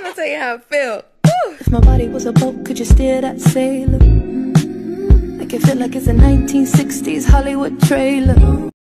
trying to tell you how I feel. If my body was a boat, could you steer that sailor? Make it feel like it's a 1960s Hollywood trailer.